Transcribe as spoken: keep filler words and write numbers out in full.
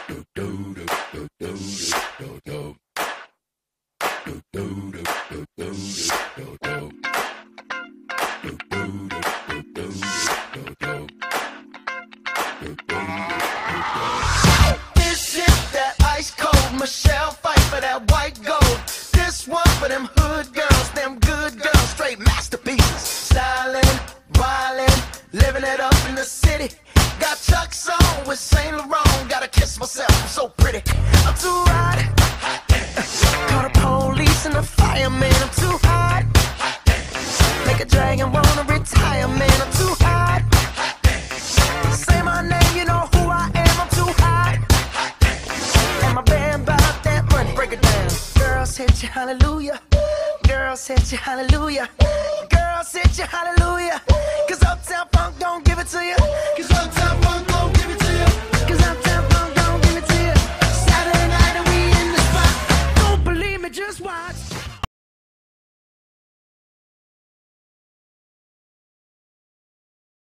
This is that ice cold Michelle fight for that white gold. This one for them hood girls, them good girls, straight masterpieces. Stylin', wildin', living it up in the city. Got Chuck's on with Saint Laurent. Gotta kiss myself, I'm so pretty. I'm too hot. Call the police and the fireman. I'm too hot. Make a dragon wanna retire, man. I'm too hot. Say my name, you know who I am. I'm too hot. And my band bought that money. Break it down. Girls hit you, hallelujah. Girls hit you, hallelujah. Girls hit you, hallelujah. Cause Uptown Funk don't give it to you. Cause Uptown